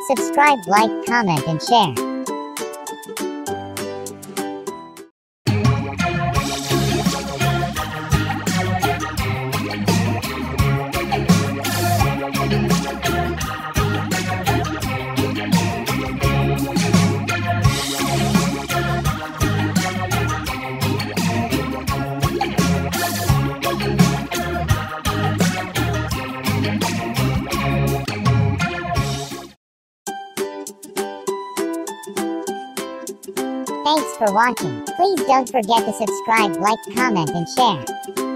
Subscribe, like, comment, and share. Thanks for watching. Please don't forget to subscribe, like, comment, and share.